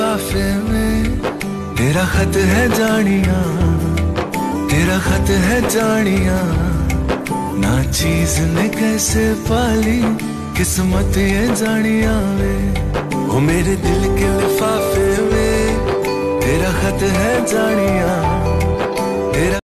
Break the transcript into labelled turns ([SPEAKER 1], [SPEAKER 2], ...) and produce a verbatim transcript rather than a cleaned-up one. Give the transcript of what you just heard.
[SPEAKER 1] लिफाफे में तेरा खत है जानिया, तेरा खत है जानिया। ना चीज ने कैसे पाली किस्मत ये जानिया वे। ओ मेरे दिल के लिफाफे में तेरा खत है जानिया,